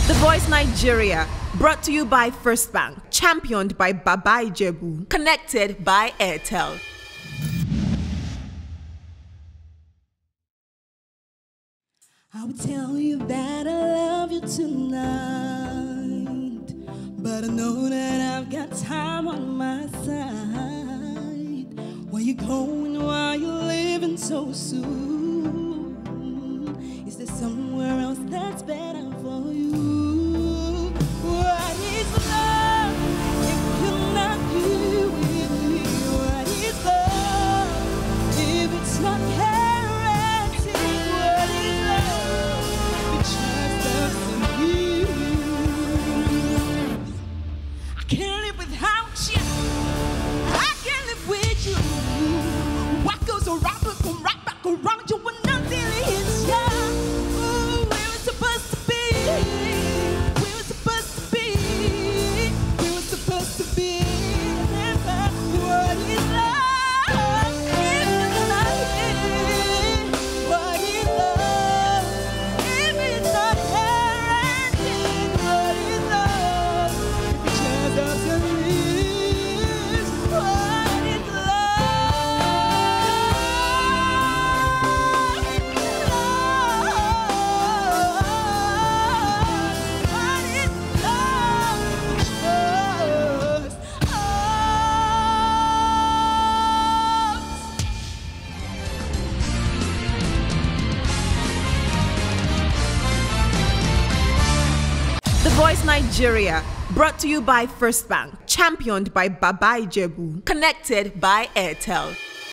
The Voice Nigeria, brought to you by First Bank, championed by Baba Ijebu, connected by Airtel. I would tell you that I love you tonight, but I know that I've got time on my side. Where you going while you're living so soon? Is there somewhere else that's better for you? What is love if you're not here with me? What is love if it's not parenting? What is love if it's just us and you? I can't live without you. I can't live with you. What goes around will come right back around you when nothing hits you. The Voice Nigeria, brought to you by First Bank, championed by Baba Ijebu, connected by Airtel.